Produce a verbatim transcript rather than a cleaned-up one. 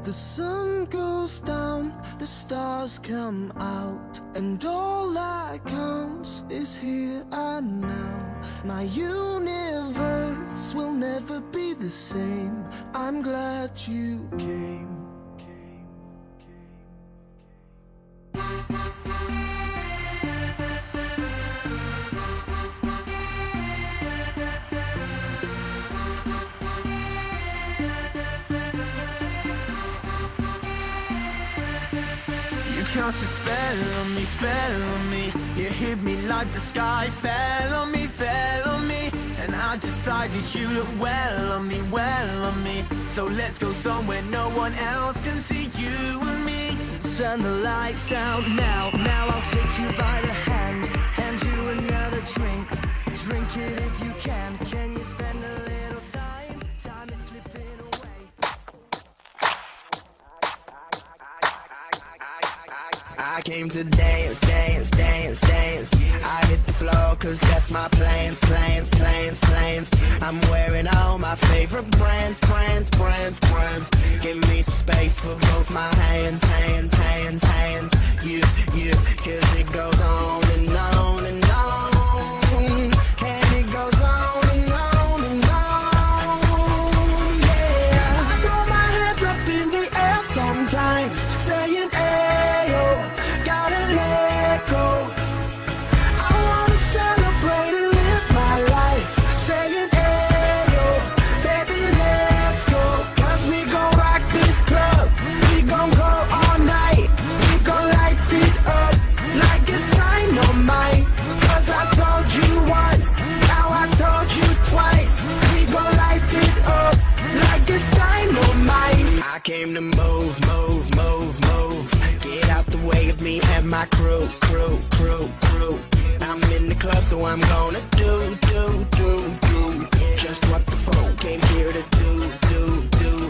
The sun goes down, the stars come out, and all that counts is here and now. My universe will never be the same. I'm glad you came. Cast a spell on me, spell on me. You hit me like the sky fell on me, fell on me. And I decided you look well on me, well on me. So let's go somewhere no one else can see you and me. Turn the lights out now, now I'll take you by the hand, hand you another drink, drink it if you can. Can you spend a little time? Time is slipping away. I came to dance, dance, dance, dance. I hit the floor cause that's my plans, plans, plans, plans. I'm wearing all my favorite brands, brands, brands, brands. Give me some space for both my hands, hands, hands, hands. You, you, cause it goes on and on and on. And it goes on and on and on. Yeah, I throw my hands up in the air sometimes, saying ayo. Gotta let go. I wanna celebrate and live my life, saying ayo, baby let's go. Cause we gon' rock this club, we gon' go all night. We gon' light it up like it's dynamite. Cause I told you once, now I told you twice. We gon' light it up like it's dynamite. I came to move, move, move, move. Get out the way of me and my crew, crew, crew, crew. I'm in the club, so I'm gonna do, do, do, do just what the folk came here to do, do, do.